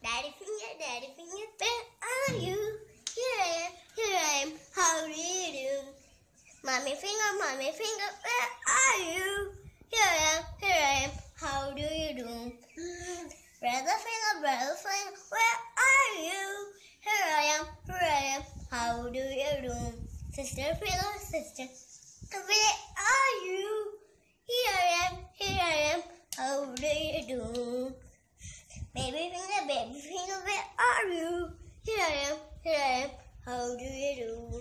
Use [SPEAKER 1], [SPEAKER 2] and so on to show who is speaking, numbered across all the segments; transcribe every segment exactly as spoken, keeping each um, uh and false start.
[SPEAKER 1] Daddy finger, daddy finger, where are you? Here I am, here I am, how do you do? Mommy finger, mommy finger, where are you? Here I am, here I am, how do you do? Brother finger, brother finger, where are you? Here I am, here I am, how do you do? Sister finger, sister, where are you? Here I am, here I am, how do you do? Baby finger, baby finger, where are you? Here I am, here I am, how do you do?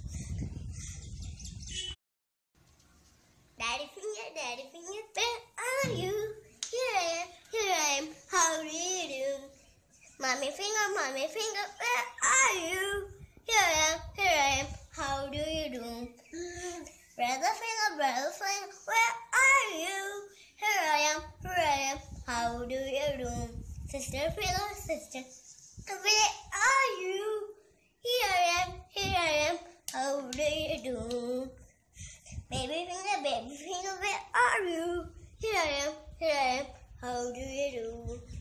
[SPEAKER 1] Daddy finger, daddy finger, where are you? Here I am, here I am, how do you do? Mommy finger, mommy finger, where are you? Here I am, here I am, how do you do? Brother finger, brother finger, where are you? Here I am, here I am, how do you do? Sister finger, sister, where are you? Here I am, here I am, how do you do? Baby finger, baby finger, where are you? Here I am, here I am, how do you do?